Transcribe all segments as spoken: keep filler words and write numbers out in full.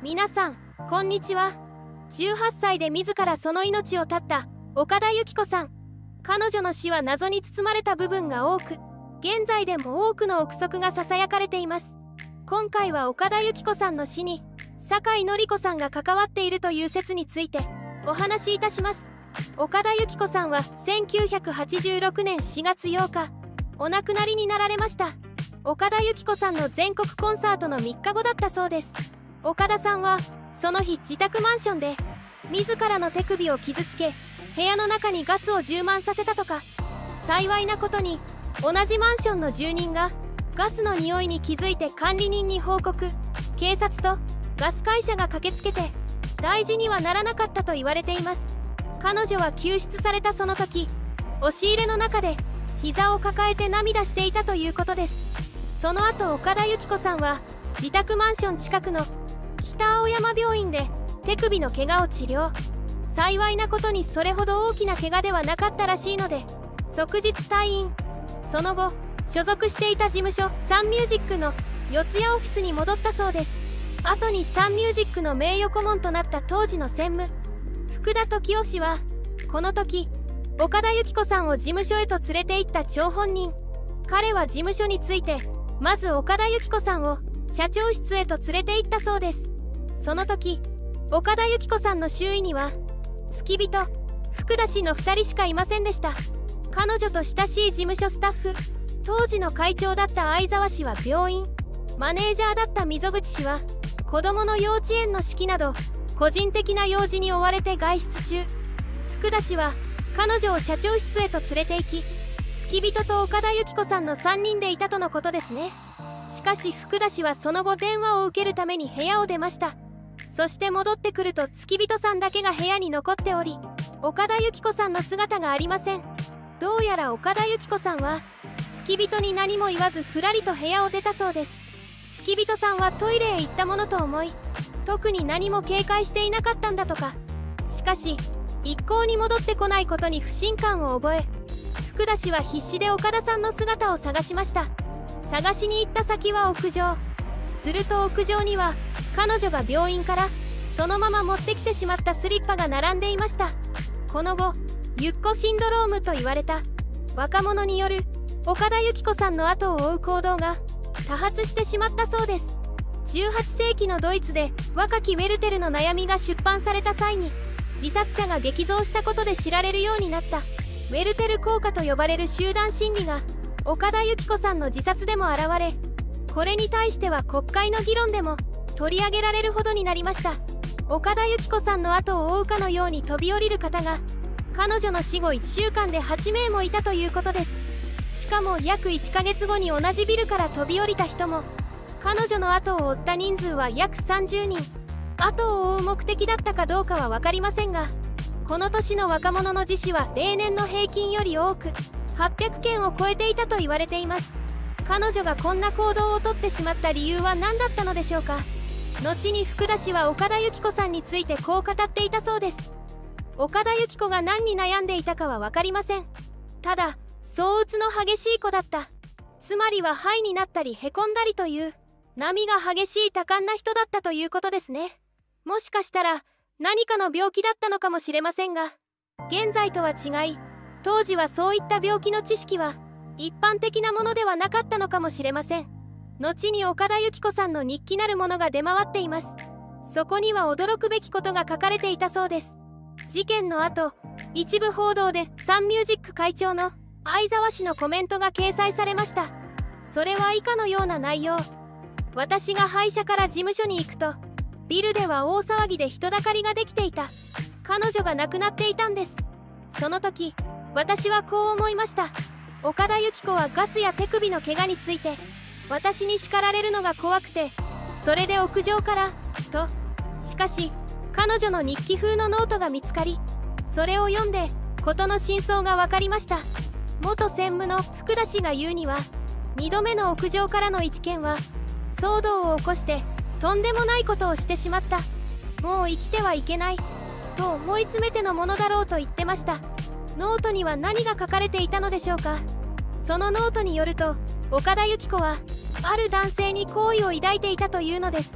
皆さんこんにちは。じゅうはっさいで自らその命を絶った岡田由紀子さん。彼女の死は謎に包まれた部分が多く、現在でも多くの憶測がささやかれています。今回は岡田由紀子さんの死に酒井紀子さんが関わっているという説についてお話しいたします。岡田由紀子さんはせんきゅうひゃくはちじゅうろくねんしがつようかお亡くなりになられました。岡田由紀子さんの全国コンサートのみっかごだったそうです。岡田さんはその日自宅マンションで自らの手首を傷つけ、部屋の中にガスを充満させたとか。幸いなことに同じマンションの住人がガスの匂いに気づいて管理人に報告。警察とガス会社が駆けつけて大事にはならなかったと言われています。彼女は救出されたその時、押し入れの中で膝を抱えて涙していたということです。その後岡田由紀子さんは自宅マンション近くの北青山病院で手首の怪我を治療。幸いなことにそれほど大きな怪我ではなかったらしいので即日退院。その後所属していた事務所サンミュージックの四谷オフィスに戻ったそうです。後にサンミュージックの名誉顧問となった当時の専務福田時雄氏は、この時岡田由紀子さんを事務所へと連れて行った張本人。彼は事務所についてまず岡田由紀子さんを社長室へと連れて行ったそうです。その時岡田由紀子さんの周囲には付き人福田氏のふたりしかいませんでした。彼女と親しい事務所スタッフ、当時の会長だった相沢氏は病院、マネージャーだった溝口氏は子どもの幼稚園の式など個人的な用事に追われて外出中。福田氏は彼女を社長室へと連れて行き、付き人と岡田由紀子さんのさんにんでいたとのことですね。しかし福田氏はその後電話を受けるために部屋を出ました。そして戻ってくると付き人さんだけが部屋に残っており、岡田由紀子さんの姿がありません。どうやら岡田由紀子さんは付き人に何も言わずふらりと部屋を出たそうです。付き人さんはトイレへ行ったものと思い、特に何も警戒していなかったんだとか。しかし一向に戻ってこないことに不信感を覚え、福田氏は必死で岡田さんの姿を探しました。探しに行った先は屋上。すると屋上には彼女が病院からそのまま持ってきてしまったスリッパが並んでいました。この後ゆっこシンドロームと言われた若者による岡田由紀子さんの後を追う行動が多発してしまったそうです。じゅうはっせいきのドイツで若きウェルテルの悩みが出版された際に自殺者が激増したことで知られるようになったウェルテル効果と呼ばれる集団心理が岡田由紀子さんの自殺でも現れ、これに対しては国会の議論でも取り上げられるほどになりました。岡田由紀子さんの後を追うかのように飛び降りる方が彼女の死後いっしゅうかんではちめいもいたということです。しかも約いっかげつごに同じビルから飛び降りた人も、彼女の後を追った人数は約さんじゅうにん。後を追う目的だったかどうかは分かりませんが、この年の若者の自死は例年の平均より多くはっぴゃくけんを超えていたと言われています。彼女がこんな行動をとってしまった理由は何だったのでしょうか。後に福田氏は岡田由紀子さんについてこう語っていたそうです。岡田由紀子が何に悩んでいたかは分かりません。ただ躁うつの激しい子だった。つまりはハイになったりへこんだりという波が激しい多感な人だったということですね。もしかしたら何かの病気だったのかもしれませんが、現在とは違い当時はそういった病気の知識は一般的なものではなかったのかもしれません。後に岡田由紀子さんの日記なるものが出回っています。そこには驚くべきことが書かれていたそうです。事件の後、一部報道でサンミュージック会長の相沢氏のコメントが掲載されました。それは以下のような内容。私が歯医者から事務所に行くとビルでは大騒ぎで人だかりができていた。彼女が亡くなっていたんです。その時私はこう思いました。岡田由紀子はガスや手首の怪我について私に叱られるのが怖くて、それで屋上からと。しかし彼女の日記風のノートが見つかり、それを読んで事の真相が分かりました。元専務の福田氏が言うには、にどめの屋上からの一件は騒動を起こしてとんでもないことをしてしまった、もう生きてはいけないと思い詰めてのものだろうと言ってました。ノートには何が書かれていたのでしょうか。そのノートによると岡田由紀子はある男性に好意を抱いていたというのです。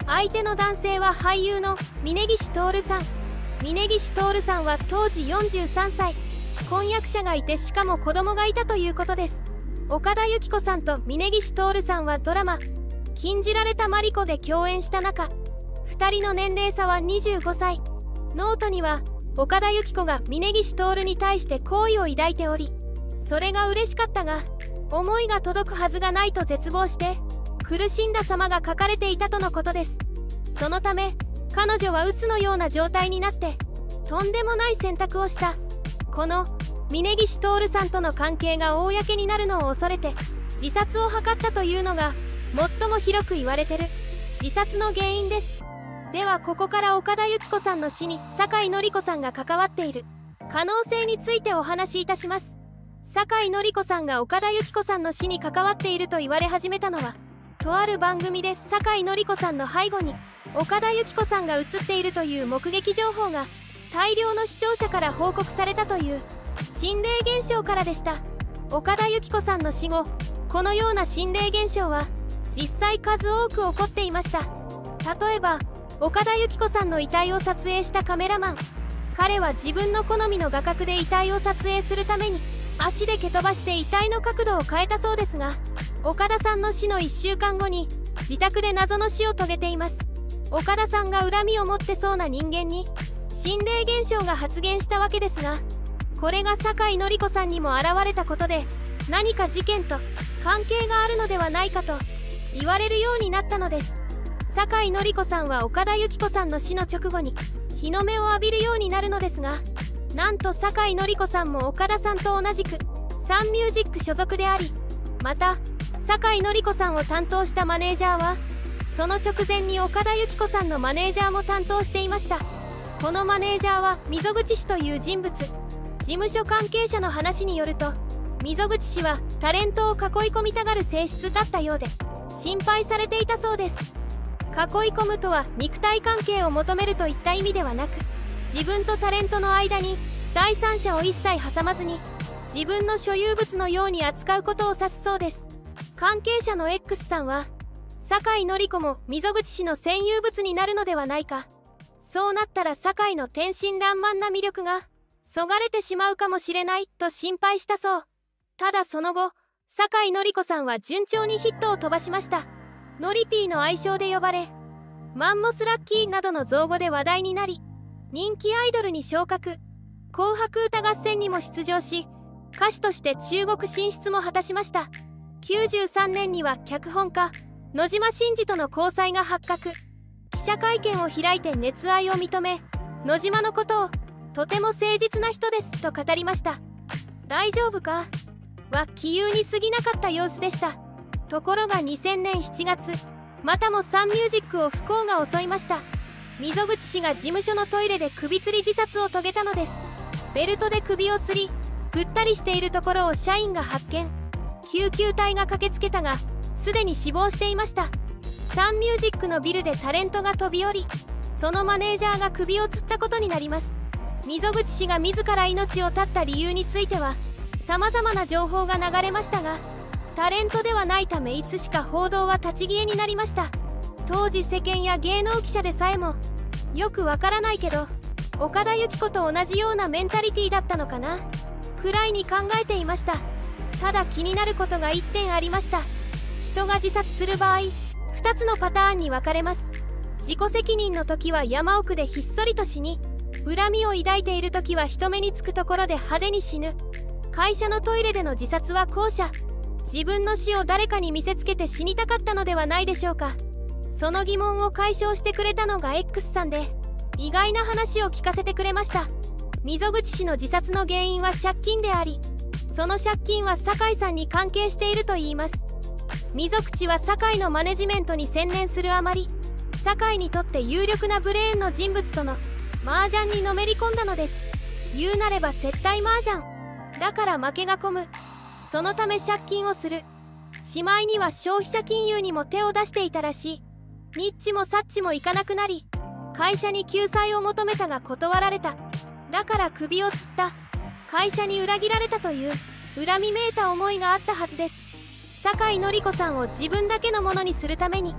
相手の男性は俳優の峯岸徹さん。峯岸徹さんは当時よんじゅうさんさい。婚約者がいて、しかも子供がいたということです。岡田有希子さんと峯岸徹さんはドラマ「禁じられたマリコ」で共演した中、ふたりの年齢差はにじゅうごさい。ノートには岡田有希子が峯岸徹に対して好意を抱いており、それが嬉しかったが思いが届くはずがないと絶望して苦しんだ様が書かれていたとのことです。そのため彼女は鬱のような状態になってとんでもない選択をした。この峯岸徹さんとの関係が公になるのを恐れて自殺を図ったというのが最も広く言われてる自殺の原因です。ではここから岡田有希子さんの死に酒井紀子さんが関わっている可能性についてお話しいたします。酒井紀子さんが岡田有希子さんの死に関わっていると言われ始めたのは、とある番組で酒井紀子さんの背後に岡田有希子さんが映っているという目撃情報が大量の視聴者から報告されたという心霊現象からでした。岡田有希子さんの死後、このような心霊現象は実際数多く起こっていました。例えば岡田有希子さんの遺体を撮影したカメラマン、彼は自分の好みの画角で遺体を撮影するために足で蹴飛ばして遺体の角度を変えたそうですが、岡田さんの死のいっしゅうかんごに自宅で謎の死を遂げています。岡田さんが恨みを持ってそうな人間に心霊現象が発現したわけですが、これが酒井紀子さんにも現れたことで何か事件と関係があるのではないかと言われるようになったのです。酒井紀子さんは岡田有希子さんの死の直後に日の目を浴びるようになるのですが、なんと酒井紀子さんも岡田さんと同じくサンミュージック所属であり、また酒井紀子さんを担当したマネージャーはその直前に岡田有希子さんのマネージャーも担当していました。このマネージャーは溝口氏という人物。事務所関係者の話によると、溝口氏はタレントを囲い込みたがる性質だったようで心配されていたそうです。囲い込むとは肉体関係を求めるといった意味ではなく、自分とタレントの間に第三者を一切挟まずに自分の所有物のように扱うことを指すそうです。関係者の X さんは、酒井紀子も溝口氏の占有物になるのではないか、そうなったら酒井の天真爛漫な魅力がそがれてしまうかもしれないと心配したそう。ただその後、酒井紀子さんは順調にヒットを飛ばしました。ノリピーの愛称で呼ばれ、マンモスラッキーなどの造語で話題になり、人気アイドルに昇格、紅白歌合戦にも出場し、歌手として中国進出も果たしました。きゅうじゅうさんねんには脚本家野島伸司との交際が発覚。記者会見を開いて熱愛を認め、野島のことをとても誠実な人ですと語りました。大丈夫かは杞憂に過ぎなかった様子でした。ところがにせんねんしちがつ、またもサンミュージックを不幸が襲いました。溝口氏が事務所のトイレで首吊り自殺を遂げたのです。ベルトで首を吊りぐったりしているところを社員が発見。救急隊が駆けつけたがすでに死亡していました。サンミュージックのビルでタレントが飛び降り、そのマネージャーが首を吊ったことになります。溝口氏が自ら命を絶った理由については様々な情報が流れましたが、タレントではないためいつしか報道は立ち消えになりました。当時世間や芸能記者でさえもよくわからないけど岡田有希子と同じようなメンタリティだったのかなくらいに考えていました。ただ気になることがいってんありました。人が自殺する場合ふたつのパターンに分かれます。自己責任の時は山奥でひっそりと死に、恨みを抱いている時は人目につくところで派手に死ぬ。会社のトイレでの自殺は後者。自分の死を誰かに見せつけて死にたかったのではないでしょうか。その疑問を解消してくれたのが X さんで、意外な話を聞かせてくれました。溝口氏の自殺の原因は借金であり、その借金は酒井さんに関係しているといいます。溝口は酒井のマネジメントに専念するあまり、酒井にとって有力なブレーンの人物との麻雀にのめり込んだのです。言うなれば接待麻雀。だから負けが込む。そのため借金をする。しまいには消費者金融にも手を出していたらしい。ニッチもサッチもいかなくなり、会社に救済を求めたが断られた。だから首を吊った。会社に裏切られたという恨みめいた思いがあったはずです。酒井紀子さんを自分だけのものにするために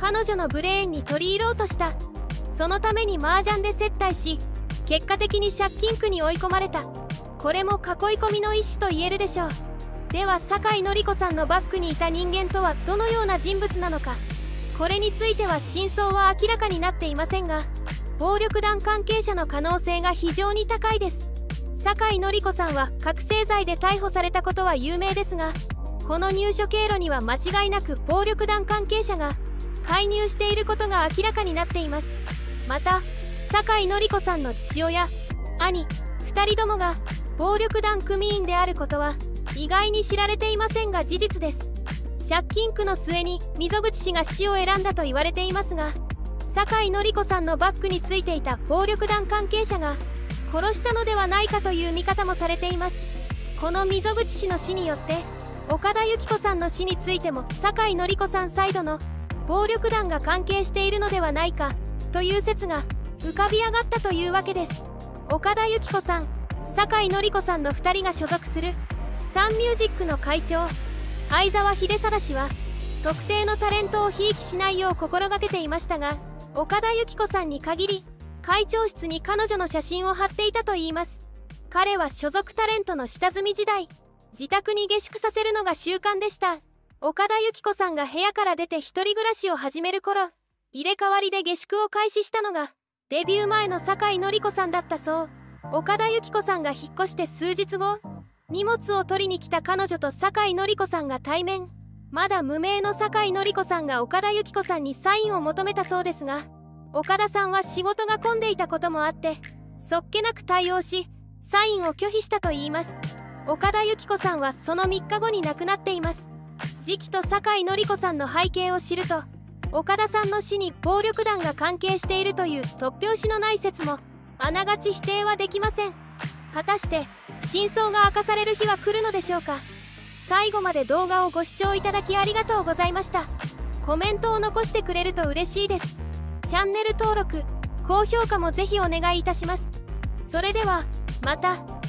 彼女のブレーンに取り入ろうとした。そのために麻雀で接待し、結果的に借金苦に追い込まれた。これも囲い込みの一種と言えるでしょう。では酒井紀子さんのバックにいた人間とはどのような人物なのか。これについては真相は明らかになっていませんが、暴力団関係者の可能性が非常に高いです。酒井紀子さんは覚醒剤で逮捕されたことは有名ですが、この入所経路には間違いなく暴力団関係者が介入していることが明らかになっています。また酒井紀子さんの父親、兄ふたりともが暴力団組員であることは意外に知られていませんが事実です。借金苦の末に溝口氏が死を選んだと言われていますが、酒井紀子さんのバックについていた暴力団関係者が殺したのではないかという見方もされています。この溝口氏の死によって岡田由紀子さんの死についても酒井紀子さんサイドの暴力団が関係しているのではないかという説が浮かび上がったというわけです。岡田由紀子さん、酒井紀子さんのふたりが所属するサンミュージックの会長相沢秀貞氏は特定のタレントをひいきしないよう心がけていましたが、岡田由紀子さんに限り会長室に彼女の写真を貼っていたといいます。彼は所属タレントの下積み時代、自宅に下宿させるのが習慣でした。岡田由紀子さんが部屋から出て一人暮らしを始める頃、入れ替わりで下宿を開始したのがデビュー前の酒井紀子さんだったそう。岡田由紀子さんが引っ越して数日後、荷物を取りに来た彼女と酒井紀子さんが対面。まだ無名の酒井紀子さんが岡田由紀子さんにサインを求めたそうですが、岡田さんは仕事が混んでいたこともあってそっけなく対応し、サインを拒否したといいます。岡田由紀子さんはそのみっかごに亡くなっています。時期と酒井紀子さんの背景を知ると、岡田さんの死に暴力団が関係しているという突拍子のない説もあながち否定はできません。果たして真相が明かされる日は来るのでしょうか。最後まで動画をご視聴いただきありがとうございました。コメントを残してくれると嬉しいです。チャンネル登録、高評価もぜひお願いいたします。それではまた。